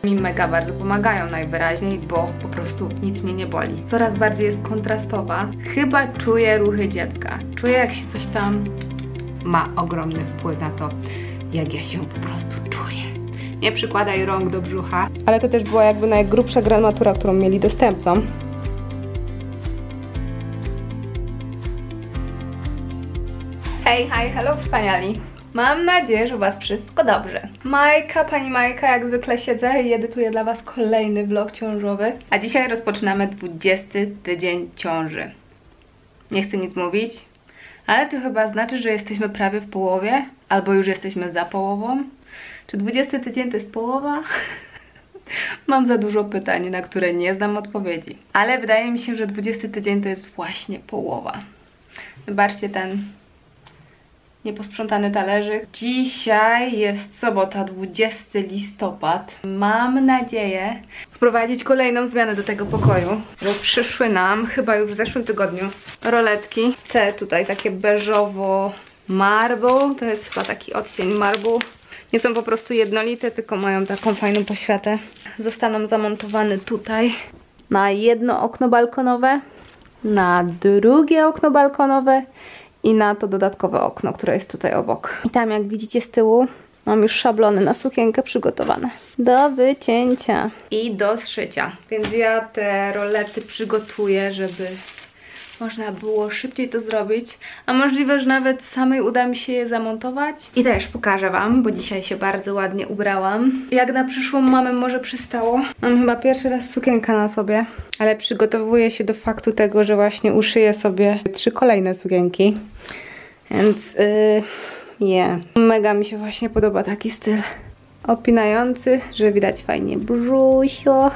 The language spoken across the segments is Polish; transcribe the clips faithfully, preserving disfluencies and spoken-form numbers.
mi mega bardzo pomagają najwyraźniej, bo po prostu nic mnie nie boli. Coraz bardziej jest kontrastowa. Chyba czuję ruchy dziecka. Czuję, jak się coś tam ma ogromny wpływ na to, jak ja się po prostu czuję. Nie przykładaj rąk do brzucha. Ale to też była jakby najgrubsza gramatura, którą mieli dostępną. Hej, hej, hello wspaniali. Mam nadzieję, że u was wszystko dobrze. Majka, pani Majka, jak zwykle siedzę i edytuję dla was kolejny vlog ciążowy. A dzisiaj rozpoczynamy dwudziesty tydzień ciąży. Nie chcę nic mówić, ale to chyba znaczy, że jesteśmy prawie w połowie, albo już jesteśmy za połową. Czy dwudziesty tydzień to jest połowa? Mam za dużo pytań, na które nie znam odpowiedzi. Ale wydaje mi się, że dwudziesty tydzień to jest właśnie połowa. Wybaczcie ten nieposprzątany talerzyk. Dzisiaj jest sobota, dwudziesty listopad. Mam nadzieję wprowadzić kolejną zmianę do tego pokoju, że przyszły nam, chyba już w zeszłym tygodniu, roletki. Te tutaj takie beżowo marble, to jest chyba taki odcień marble. Nie są po prostu jednolite, tylko mają taką fajną poświatę. Zostaną zamontowane tutaj na jedno okno balkonowe, na drugie okno balkonowe i na to dodatkowe okno, które jest tutaj obok. I tam, jak widzicie z tyłu, mam już szablony na sukienkę przygotowane do wycięcia i do zszycia. Więc ja te rolety przygotuję, żeby można było szybciej to zrobić, a możliwe, że nawet samej uda mi się je zamontować. I też pokażę wam, bo dzisiaj się bardzo ładnie ubrałam. Jak na przyszłą mamę może przystało. Mam chyba pierwszy raz sukienkę na sobie, ale przygotowuję się do faktu tego, że właśnie uszyję sobie trzy kolejne sukienki. Więc yy, yeah. Mega mi się właśnie podoba taki styl opinający, że widać fajnie brzusio.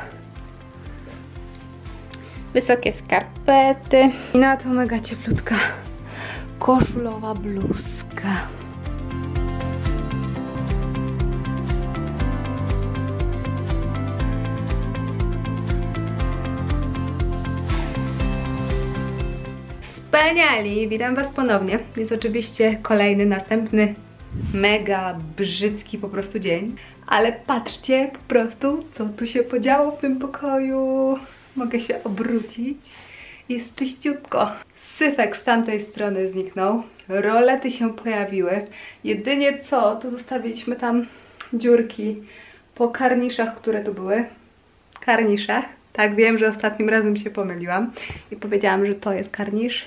Wysokie skarpety i na to mega cieplutka koszulowa bluzka. Wspaniali! Witam was ponownie. Jest oczywiście kolejny, następny mega brzydki po prostu dzień. Ale patrzcie po prostu, co tu się podziało w tym pokoju. Mogę się obrócić. Jest czyściutko. Syfek z tamtej strony zniknął. Rolety się pojawiły. Jedynie co, to zostawiliśmy tam dziurki po karniszach, które tu były. Karniszach. Tak, wiem, że ostatnim razem się pomyliłam i powiedziałam, że to jest karnisz.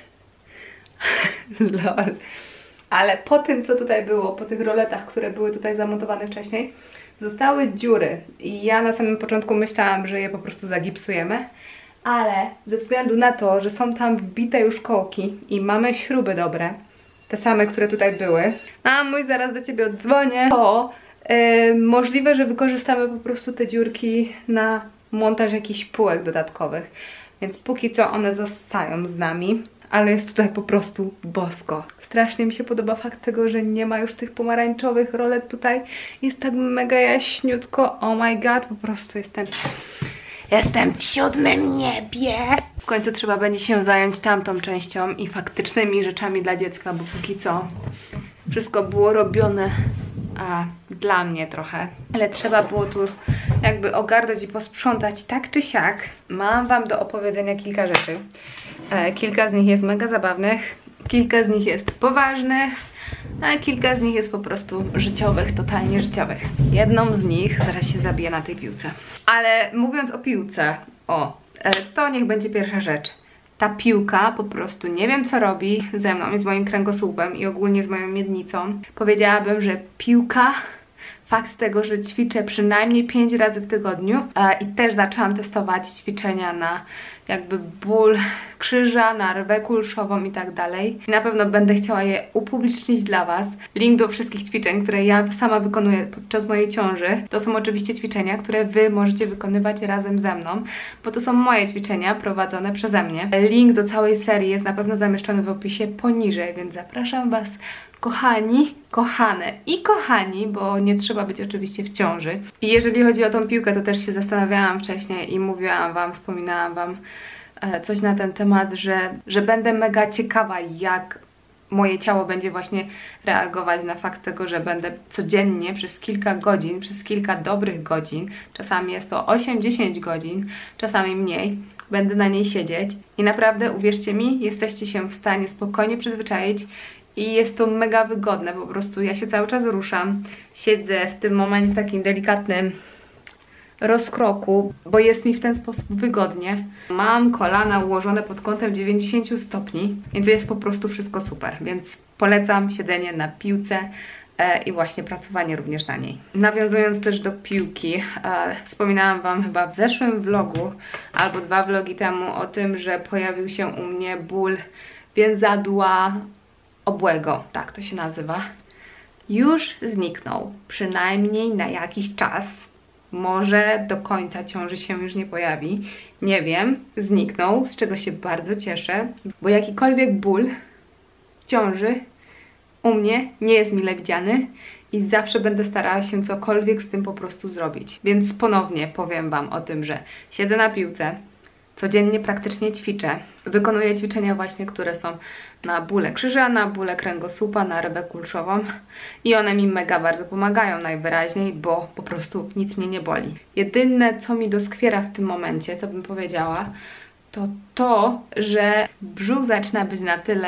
Lol. Ale po tym, co tutaj było, po tych roletach, które były tutaj zamontowane wcześniej, zostały dziury i ja na samym początku myślałam, że je po prostu zagipsujemy, ale ze względu na to, że są tam wbite już kołki i mamy śruby dobre, te same, które tutaj były, a mój, zaraz do ciebie oddzwonię, to yy, możliwe, że wykorzystamy po prostu te dziurki na montaż jakichś półek dodatkowych, więc póki co one zostają z nami, ale jest tutaj po prostu bosko. Strasznie mi się podoba fakt tego, że nie ma już tych pomarańczowych rolet tutaj. Jest tak mega jaśniutko. Oh my god, po prostu jestem... Jestem w siódmym niebie. W końcu trzeba będzie się zająć tamtą częścią i faktycznymi rzeczami dla dziecka, bo póki co wszystko było robione a, dla mnie trochę. Ale trzeba było tu jakby ogarnąć i posprzątać tak czy siak. Mam wam do opowiedzenia kilka rzeczy. E, kilka z nich jest mega zabawnych, kilka z nich jest poważnych, a kilka z nich jest po prostu życiowych, totalnie życiowych. Jedną z nich zaraz się zabiję na tej piłce. Ale mówiąc o piłce, o, to niech będzie pierwsza rzecz. Ta piłka po prostu nie wiem, co robi ze mną i z moim kręgosłupem i ogólnie z moją miednicą. Powiedziałabym, że piłka, fakt tego, że ćwiczę przynajmniej pięć razy w tygodniu i też zaczęłam testować ćwiczenia na jakby ból krzyża, na rwę kulszową i tak dalej. I na pewno będę chciała je upublicznić dla was. Link do wszystkich ćwiczeń, które ja sama wykonuję podczas mojej ciąży. To są oczywiście ćwiczenia, które wy możecie wykonywać razem ze mną, bo to są moje ćwiczenia prowadzone przeze mnie. Link do całej serii jest na pewno zamieszczony w opisie poniżej, więc zapraszam was, kochani, kochane i kochani, bo nie trzeba być oczywiście w ciąży. I jeżeli chodzi o tą piłkę, to też się zastanawiałam wcześniej i mówiłam wam, wspominałam wam e, coś na ten temat, że, że będę mega ciekawa, jak moje ciało będzie właśnie reagować na fakt tego, że będę codziennie przez kilka godzin, przez kilka dobrych godzin, czasami jest to osiem dziesięć godzin, czasami mniej, będę na niej siedzieć i naprawdę, uwierzcie mi, jesteście się w stanie spokojnie przyzwyczaić i jest to mega wygodne, po prostu ja się cały czas ruszam, siedzę w tym momencie w takim delikatnym rozkroku, bo jest mi w ten sposób wygodnie. Mam kolana ułożone pod kątem dziewięćdziesiąt stopni, więc jest po prostu wszystko super, więc polecam siedzenie na piłce e, i właśnie pracowanie również na niej. Nawiązując też do piłki, e, wspominałam Wam chyba w zeszłym vlogu albo dwa vlogi temu o tym, że pojawił się u mnie ból więzadła obłego, tak to się nazywa. Już zniknął, przynajmniej na jakiś czas. Może do końca ciąży się już nie pojawi. Nie wiem, zniknął, z czego się bardzo cieszę, bo jakikolwiek ból w ciąży u mnie nie jest mile widziany i zawsze będę starała się cokolwiek z tym po prostu zrobić. Więc ponownie powiem Wam o tym, że siedzę na piłce, codziennie praktycznie ćwiczę, wykonuję ćwiczenia właśnie, które są na bólę krzyża, na bólę kręgosłupa, na rybę kulszową i one mi mega bardzo pomagają najwyraźniej, bo po prostu nic mnie nie boli. Jedyne, co mi doskwiera w tym momencie, co bym powiedziała, to to, że brzuch zaczyna być na tyle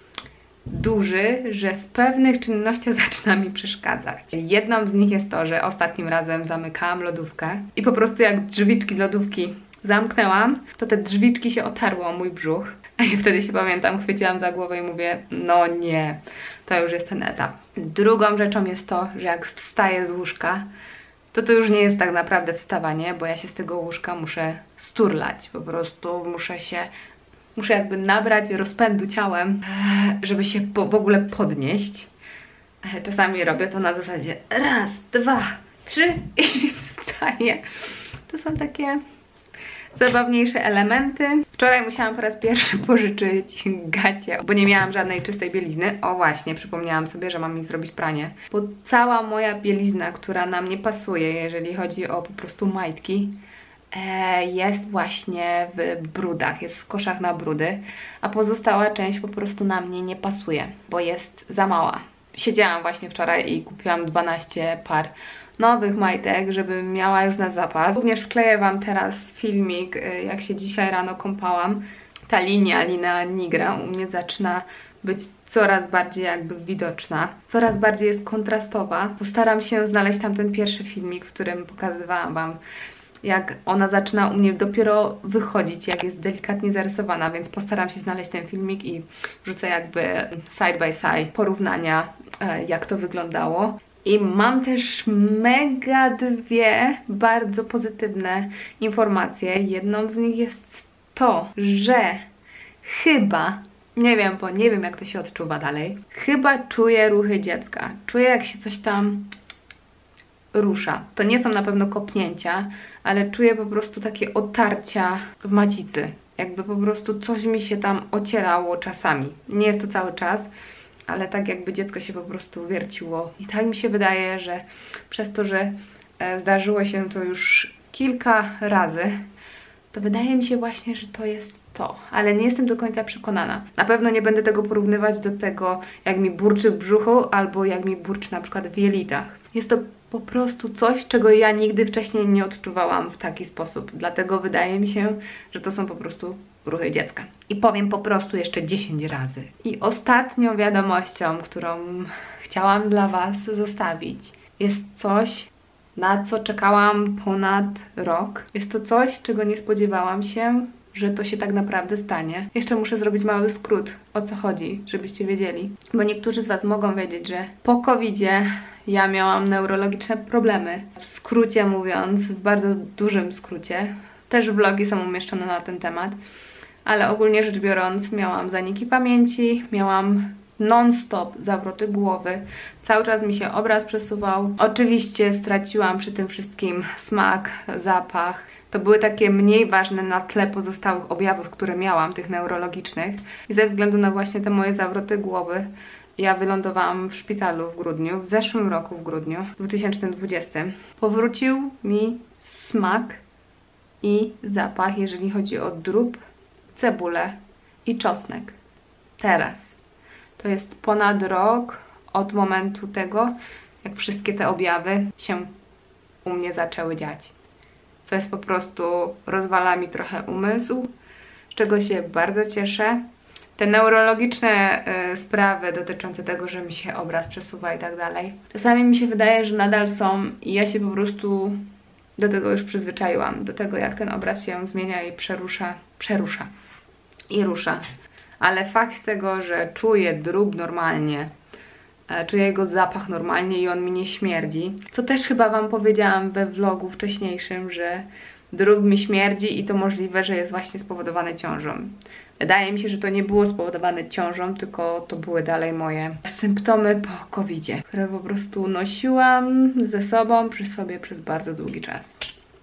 duży, że w pewnych czynnościach zaczyna mi przeszkadzać. Jedną z nich jest to, że ostatnim razem zamykałam lodówkę i po prostu jak drzwiczki lodówki zamknęłam, to te drzwiczki się otarły o mój brzuch. A ja wtedy się pamiętam, chwyciłam za głowę i mówię, no nie, to już jest ten etap. Drugą rzeczą jest to, że jak wstaję z łóżka, to to już nie jest tak naprawdę wstawanie, bo ja się z tego łóżka muszę sturlać. Po prostu muszę się, muszę jakby nabrać rozpędu ciałem, żeby się po, w ogóle podnieść. Czasami robię to na zasadzie raz, dwa, trzy i wstaję. To są takie zabawniejsze elementy. Wczoraj musiałam po raz pierwszy pożyczyć gacie, bo nie miałam żadnej czystej bielizny. O właśnie, przypomniałam sobie, że mam mi zrobić pranie. Bo cała moja bielizna, która na mnie pasuje, jeżeli chodzi o po prostu majtki, e, jest właśnie w brudach, jest w koszach na brudy, a pozostała część po prostu na mnie nie pasuje, bo jest za mała. Siedziałam właśnie wczoraj i kupiłam dwanaście par nowych majtek, żebym miała już na zapas. Również wkleję Wam teraz filmik, jak się dzisiaj rano kąpałam. Ta linia, linea nigra u mnie zaczyna być coraz bardziej jakby widoczna. Coraz bardziej jest kontrastowa. Postaram się znaleźć tam ten pierwszy filmik, w którym pokazywałam Wam, jak ona zaczyna u mnie dopiero wychodzić, jak jest delikatnie zarysowana, więc postaram się znaleźć ten filmik i wrzucę jakby side by side porównania, jak to wyglądało. I mam też mega dwie bardzo pozytywne informacje. Jedną z nich jest to, że chyba, nie wiem, bo nie wiem jak to się odczuwa dalej, chyba czuję ruchy dziecka. Czuję jak się coś tam rusza. To nie są na pewno kopnięcia, ale czuję po prostu takie otarcia w macicy. Jakby po prostu coś mi się tam ocierało czasami. Nie jest to cały czas, ale tak jakby dziecko się po prostu wierciło. I tak mi się wydaje, że przez to, że zdarzyło się to już kilka razy, to wydaje mi się właśnie, że to jest to. Ale nie jestem do końca przekonana. Na pewno nie będę tego porównywać do tego, jak mi burczy w brzuchu, albo jak mi burczy na przykład w jelitach. Jest to po prostu coś, czego ja nigdy wcześniej nie odczuwałam w taki sposób. Dlatego wydaje mi się, że to są po prostu ruchy dziecka. I powiem po prostu jeszcze dziesięć razy. I ostatnią wiadomością, którą chciałam dla Was zostawić, jest coś, na co czekałam ponad rok. Jest to coś, czego nie spodziewałam się, że to się tak naprawdę stanie. Jeszcze muszę zrobić mały skrót, o co chodzi, żebyście wiedzieli. Bo niektórzy z Was mogą wiedzieć, że po kowidzie ja miałam neurologiczne problemy. W skrócie mówiąc, w bardzo dużym skrócie, też vlogi są umieszczone na ten temat, ale ogólnie rzecz biorąc miałam zaniki pamięci, miałam non-stop zawroty głowy, cały czas mi się obraz przesuwał. Oczywiście straciłam przy tym wszystkim smak, zapach. To były takie mniej ważne na tle pozostałych objawów, które miałam, tych neurologicznych. I ze względu na właśnie te moje zawroty głowy, ja wylądowałam w szpitalu w grudniu, w zeszłym roku w grudniu, w dwa tysiące dwudziestym. Powrócił mi smak i zapach, jeżeli chodzi o drób, cebulę i czosnek. Teraz. To jest ponad rok od momentu tego, jak wszystkie te objawy się u mnie zaczęły dziać. Co jest po prostu, rozwala mi trochę umysł, z czego się bardzo cieszę. Te neurologiczne y, sprawy dotyczące tego, że mi się obraz przesuwa i tak dalej. Czasami mi się wydaje, że nadal są i ja się po prostu do tego już przyzwyczaiłam. Do tego, jak ten obraz się zmienia i przerusza, przerusza i rusza. Ale fakt tego, że czuję drób normalnie, e, czuję jego zapach normalnie i on mi nie śmierdzi. Co też chyba Wam powiedziałam we vlogu wcześniejszym, że drób mi śmierdzi i to możliwe, że jest właśnie spowodowane ciążą. Wydaje mi się, że to nie było spowodowane ciążą, tylko to były dalej moje symptomy po kowidzie, które po prostu nosiłam ze sobą przy sobie przez bardzo długi czas.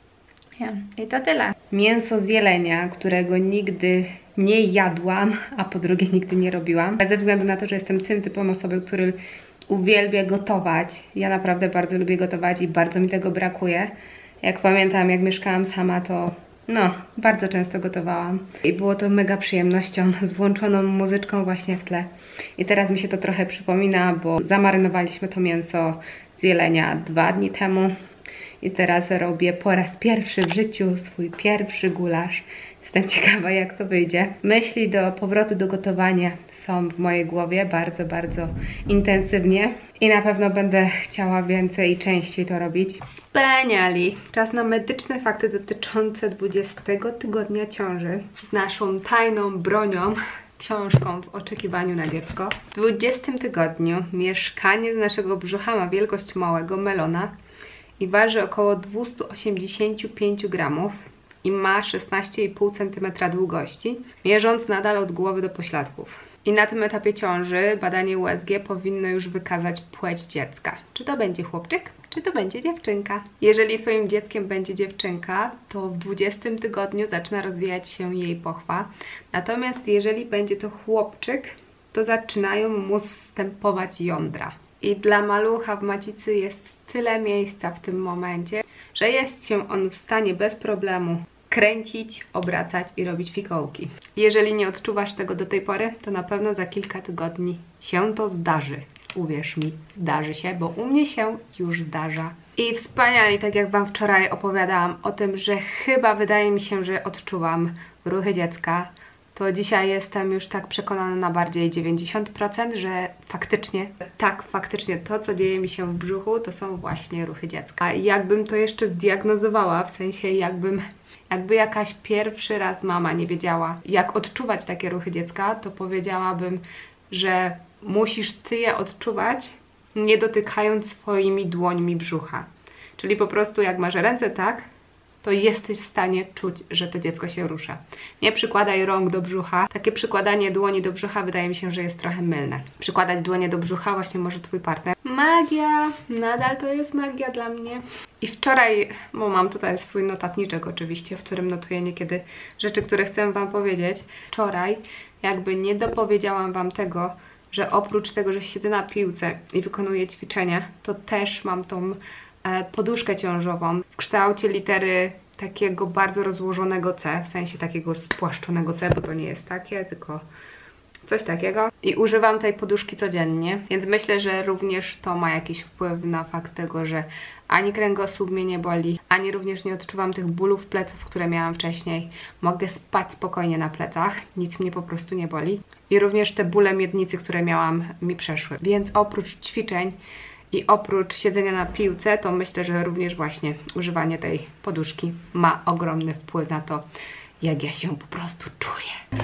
Ja. I to tyle. Mięso z jelenia, którego nigdy nie jadłam, a po drugie nigdy nie robiłam. Ze względu na to, że jestem tym typem osoby, który uwielbia gotować. Ja naprawdę bardzo lubię gotować i bardzo mi tego brakuje. Jak pamiętam, jak mieszkałam sama, to no, bardzo często gotowałam. I było to mega przyjemnością, z włączoną muzyczką właśnie w tle. I teraz mi się to trochę przypomina, bo zamarynowaliśmy to mięso z jelenia dwa dni temu. I teraz robię po raz pierwszy w życiu swój pierwszy gulasz. Jestem ciekawa, jak to wyjdzie. Myśli do powrotu do gotowania są w mojej głowie bardzo, bardzo intensywnie. I na pewno będę chciała więcej i częściej to robić. Wspaniali! Czas na medyczne fakty dotyczące dwudziestego tygodnia ciąży z naszą tajną bronią, książką w oczekiwaniu na dziecko. W dwudziestym tygodniu mieszkanie z naszego brzucha ma wielkość małego melona i waży około dwieście osiemdziesiąt pięć gramów i ma szesnaście i pół centymetra długości, mierząc nadal od głowy do pośladków. I na tym etapie ciąży badanie U S G powinno już wykazać płeć dziecka. Czy to będzie chłopczyk, czy to będzie dziewczynka? Jeżeli Twoim dzieckiem będzie dziewczynka, to w dwudziestym tygodniu zaczyna rozwijać się jej pochwa. Natomiast jeżeli będzie to chłopczyk, to zaczynają mu zstępować jądra. I dla malucha w macicy jest tyle miejsca w tym momencie, że jest się on w stanie bez problemu kręcić, obracać i robić fikołki. Jeżeli nie odczuwasz tego do tej pory, to na pewno za kilka tygodni się to zdarzy. Uwierz mi, zdarzy się, bo u mnie się już zdarza. I wspaniale, tak jak Wam wczoraj opowiadałam o tym, że chyba wydaje mi się, że odczuwam ruchy dziecka, to dzisiaj jestem już tak przekonana na bardziej dziewięćdziesiąt procent, że faktycznie, tak, faktycznie to, co dzieje mi się w brzuchu, to są właśnie ruchy dziecka. I jakbym to jeszcze zdiagnozowała, w sensie jakbym, jakby jakaś pierwszy raz mama nie wiedziała, jak odczuwać takie ruchy dziecka, to powiedziałabym, że musisz Ty je odczuwać, nie dotykając swoimi dłońmi brzucha. Czyli po prostu jak masz ręce tak, to jesteś w stanie czuć, że to dziecko się rusza. Nie przykładaj rąk do brzucha. Takie przykładanie dłoni do brzucha wydaje mi się, że jest trochę mylne. Przykładać dłonie do brzucha właśnie może Twój partner. Magia! Nadal to jest magia dla mnie. I wczoraj, bo mam tutaj swój notatniczek oczywiście, w którym notuję niekiedy rzeczy, które chcę Wam powiedzieć. Wczoraj jakby nie dopowiedziałam Wam tego, że oprócz tego, że siedzę na piłce i wykonuję ćwiczenia, to też mam tą poduszkę ciążową w kształcie litery takiego bardzo rozłożonego C, w sensie takiego spłaszczonego C, bo to nie jest takie, tylko coś takiego. I używam tej poduszki codziennie, więc myślę, że również to ma jakiś wpływ na fakt tego, że ani kręgosłup mnie nie boli, ani również nie odczuwam tych bólów pleców, które miałam wcześniej. Mogę spać spokojnie na plecach, nic mnie po prostu nie boli. I również te bóle miednicy, które miałam, mi przeszły. Więc oprócz ćwiczeń i oprócz siedzenia na piłce, to myślę, że również właśnie używanie tej poduszki ma ogromny wpływ na to, jak ja się po prostu czuję.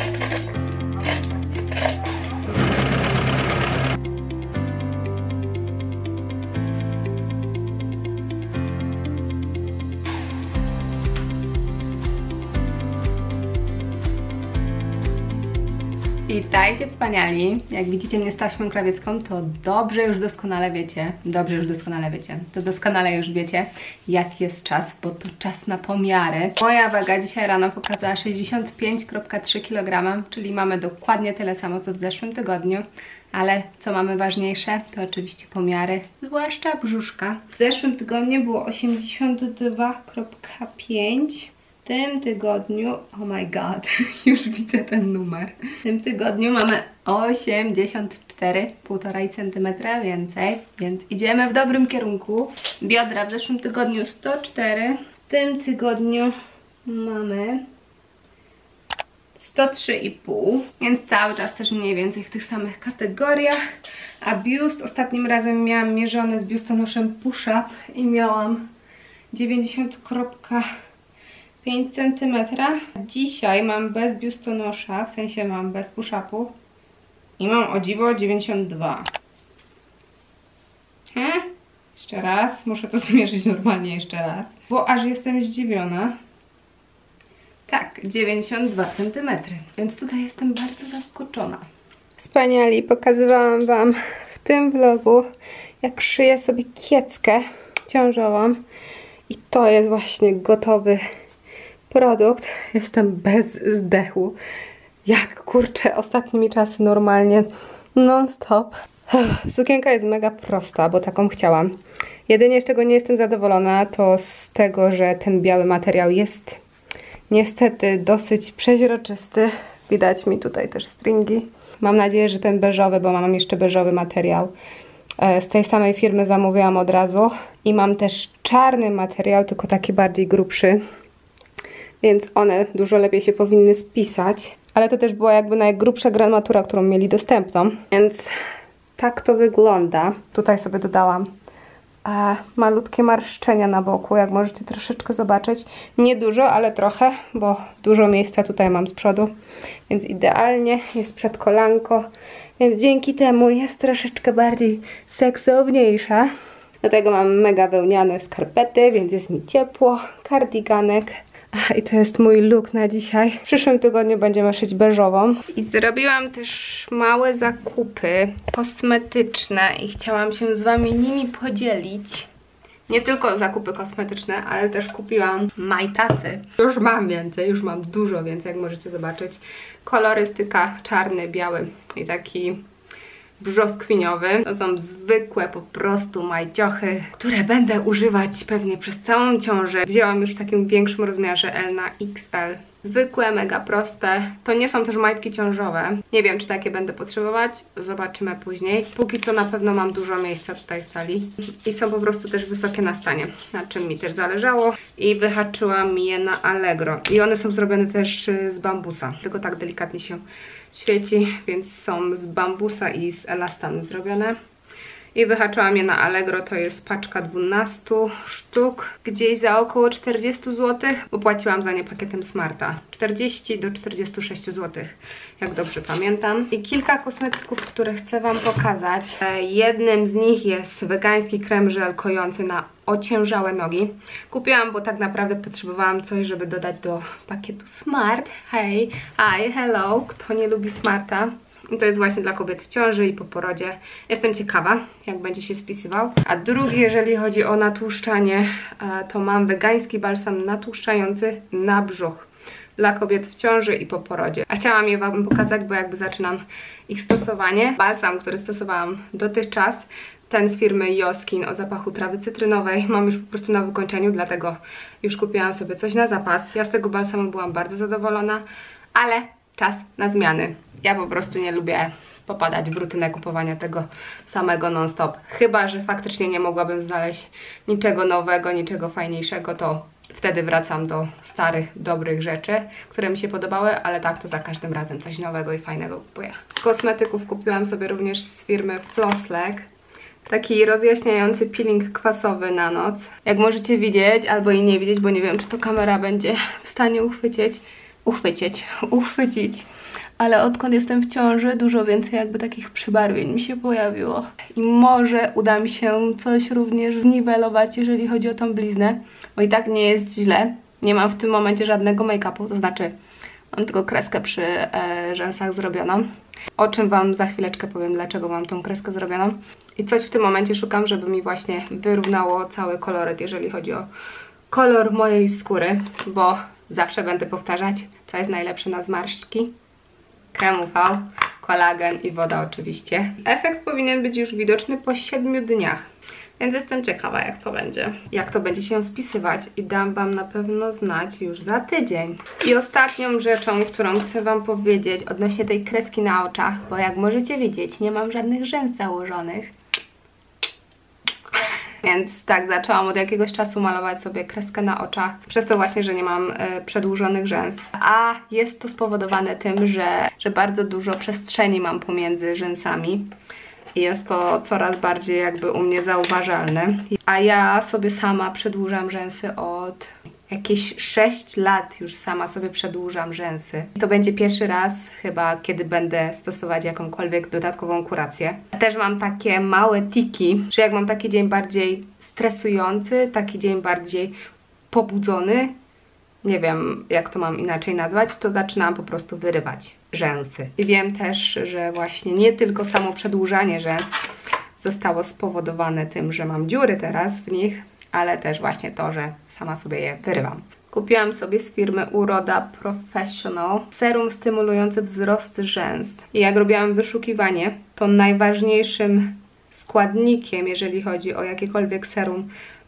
Witajcie wspaniali! Jak widzicie mnie z taśmą krawiecką, to dobrze już doskonale wiecie, dobrze już doskonale wiecie, to doskonale już wiecie, jaki jest czas, bo to czas na pomiary. Moja waga dzisiaj rano pokazała sześćdziesiąt pięć przecinek trzy kilograma, czyli mamy dokładnie tyle samo, co w zeszłym tygodniu. Ale co mamy ważniejsze, to oczywiście pomiary, zwłaszcza brzuszka. W zeszłym tygodniu było osiemdziesiąt dwa przecinek pięć, W tym tygodniu, oh my god, już widzę ten numer. W tym tygodniu mamy osiemdziesiąt cztery, półtora centymetra więcej, więc idziemy w dobrym kierunku. Biodra w zeszłym tygodniu sto cztery, w tym tygodniu mamy sto trzy i pół, więc cały czas też mniej więcej w tych samych kategoriach. A biust ostatnim razem miałam mierzony z biustonoszem push-up i miałam dziewięćdziesiąt przecinek pięć centymetra. Dzisiaj mam bez biustonosza, w sensie mam bez push-upu i mam o dziwo dziewięćdziesiąt dwa. He? Jeszcze raz, muszę to zmierzyć normalnie jeszcze raz, bo aż jestem zdziwiona. Tak, dziewięćdziesiąt dwa centymetry, więc tutaj jestem bardzo zaskoczona. Wspaniali, pokazywałam Wam w tym vlogu, jak szyję sobie kieckę ciążową i to jest właśnie gotowy produkt. Jestem bez zdechu, jak kurczę ostatnimi czasy normalnie non stop. Sukienka jest mega prosta, bo taką chciałam. Jedynie z czego nie jestem zadowolona, to z tego, że ten biały materiał jest niestety dosyć przeźroczysty. Widać mi tutaj też stringi. Mam nadzieję, że ten beżowy, bo mam jeszcze beżowy materiał, z tej samej firmy zamówiłam od razu. I mam też czarny materiał, tylko taki bardziej grubszy. Więc one dużo lepiej się powinny spisać. Ale to też była jakby najgrubsza gramatura, którą mieli dostępną. Więc tak to wygląda. Tutaj sobie dodałam e, malutkie marszczenia na boku, jak możecie troszeczkę zobaczyć. Nie dużo, ale trochę, bo dużo miejsca tutaj mam z przodu. Więc idealnie jest przed kolanko. Więc dzięki temu jest troszeczkę bardziej seksowniejsza. Do tego mam mega wełniane skarpety, więc jest mi ciepło. Kardiganek. I to jest mój look na dzisiaj. W przyszłym tygodniu będziemy szyć beżową. I zrobiłam też małe zakupy kosmetyczne i chciałam się z Wami nimi podzielić. Nie tylko zakupy kosmetyczne, ale też kupiłam majtasy. Już mam więcej, już mam dużo więcej, jak możecie zobaczyć. Kolorystyka czarny, biały i taki brzoskwiniowy. To są zwykłe po prostu majciochy, które będę używać pewnie przez całą ciążę. Wzięłam już w takim większym rozmiarze L na X L. Zwykłe, mega proste. To nie są też majtki ciążowe. Nie wiem, czy takie będę potrzebować. Zobaczymy później. Póki co na pewno mam dużo miejsca tutaj w sali. I są po prostu też wysokie na stanie, na czym mi też zależało. I wyhaczyłam je na Allegro. I one są zrobione też z bambusa. Tylko tak delikatnie się świeci, więc są z bambusa i z elastanu zrobione. I wyhaczyłam je na Allegro, to jest paczka dwanaście sztuk, gdzieś za około czterdzieści złotych, bo płaciłam za nie pakietem Smarta. czterdzieści do czterdziestu sześciu złotych, jak dobrze pamiętam. I kilka kosmetyków, które chcę Wam pokazać. Jednym z nich jest wegański krem żel kojący na ociężałe nogi. Kupiłam, bo tak naprawdę potrzebowałam coś, żeby dodać do pakietu Smart. Hej, hi, hello, kto nie lubi Smarta? I to jest właśnie dla kobiet w ciąży i po porodzie. Jestem ciekawa, jak będzie się spisywał. A drugi, jeżeli chodzi o natłuszczanie, to mam wegański balsam natłuszczający na brzuch dla kobiet w ciąży i po porodzie. A chciałam je Wam pokazać, bo jakby zaczynam ich stosowanie. Balsam, który stosowałam dotychczas, ten z firmy Joskin o zapachu trawy cytrynowej, mam już po prostu na wykończeniu, dlatego już kupiłam sobie coś na zapas. Ja z tego balsamu byłam bardzo zadowolona, ale czas na zmiany. Ja po prostu nie lubię popadać w rutynę kupowania tego samego non-stop. Chyba że faktycznie nie mogłabym znaleźć niczego nowego, niczego fajniejszego, to wtedy wracam do starych, dobrych rzeczy, które mi się podobały, ale tak to za każdym razem coś nowego i fajnego kupuję. Z kosmetyków kupiłam sobie również z firmy Flosslek taki rozjaśniający peeling kwasowy na noc. Jak możecie widzieć, albo i nie widzieć, bo nie wiem, czy to kamera będzie w stanie uchwycić, uchwycić, uchwycić. Ale odkąd jestem w ciąży, dużo więcej jakby takich przybarwień mi się pojawiło. I może uda mi się coś również zniwelować, jeżeli chodzi o tą bliznę. Bo i tak nie jest źle. Nie mam w tym momencie żadnego make-upu, to znaczy mam tylko kreskę przy e, rzęsach zrobioną. O czym Wam za chwileczkę powiem, dlaczego mam tą kreskę zrobioną. I coś w tym momencie szukam, żeby mi właśnie wyrównało cały koloryt, jeżeli chodzi o kolor mojej skóry. Bo zawsze będę powtarzać, co jest najlepsze na zmarszczki. Krem U V, kolagen i woda oczywiście. Efekt powinien być już widoczny po siedmiu dniach. Więc jestem ciekawa, jak to będzie. Jak to będzie się spisywać i dam Wam na pewno znać już za tydzień. I ostatnią rzeczą, którą chcę Wam powiedzieć odnośnie tej kreski na oczach, bo jak możecie widzieć, nie mam żadnych rzęs założonych. Więc tak, zaczęłam od jakiegoś czasu malować sobie kreskę na oczach, przez to właśnie, że nie mam y, przedłużonych rzęs. A jest to spowodowane tym, że, że bardzo dużo przestrzeni mam pomiędzy rzęsami. I jest to coraz bardziej jakby u mnie zauważalne. A ja sobie sama przedłużam rzęsy od jakieś sześć lat już sama sobie przedłużam rzęsy. To będzie pierwszy raz chyba, kiedy będę stosować jakąkolwiek dodatkową kurację. Też mam takie małe tiki, że jak mam taki dzień bardziej stresujący, taki dzień bardziej pobudzony, nie wiem jak to mam inaczej nazwać, to zaczynam po prostu wyrywać rzęsy. I wiem też, że właśnie nie tylko samo przedłużanie rzęs zostało spowodowane tym, że mam dziury teraz w nich, ale też właśnie to, że sama sobie je wyrywam. Kupiłam sobie z firmy Uroda Professional serum stymulujący wzrost rzęs. I jak robiłam wyszukiwanie, to najważniejszym składnikiem, jeżeli chodzi o jakiekolwiek serum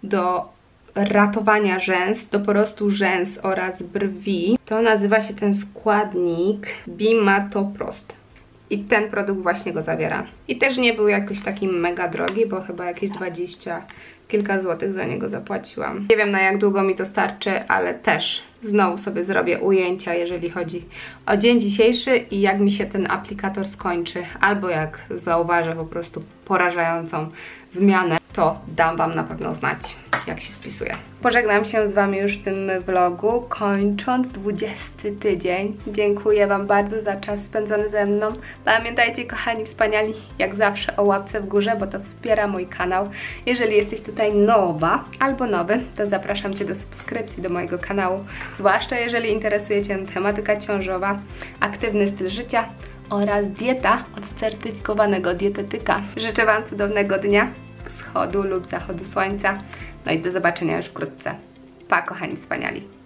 do ratowania rzęs, do porostu rzęs oraz brwi, to nazywa się ten składnik Bimatoprost. I ten produkt właśnie go zawiera. I też nie był jakoś taki mega drogi, bo chyba jakieś dwadzieścia kilka złotych za niego zapłaciłam. Nie wiem na jak długo mi to starczy, ale też znowu sobie zrobię ujęcia, jeżeli chodzi o dzień dzisiejszy i jak mi się ten aplikator skończy, albo jak zauważę po prostu porażającą zmianę, to dam Wam na pewno znać, jak się spisuje. Pożegnam się z Wami już w tym vlogu, kończąc dwudziesty tydzień. Dziękuję Wam bardzo za czas spędzony ze mną. Pamiętajcie, kochani wspaniali, jak zawsze o łapce w górze, bo to wspiera mój kanał. Jeżeli jesteś tutaj nowa albo nowy, to zapraszam Cię do subskrypcji do mojego kanału, zwłaszcza jeżeli interesuje Cię tematyka ciążowa, aktywny styl życia oraz dieta od certyfikowanego dietetyka. Życzę Wam cudownego dnia, wschodu lub zachodu słońca. No i do zobaczenia już wkrótce. Pa, kochani wspaniali!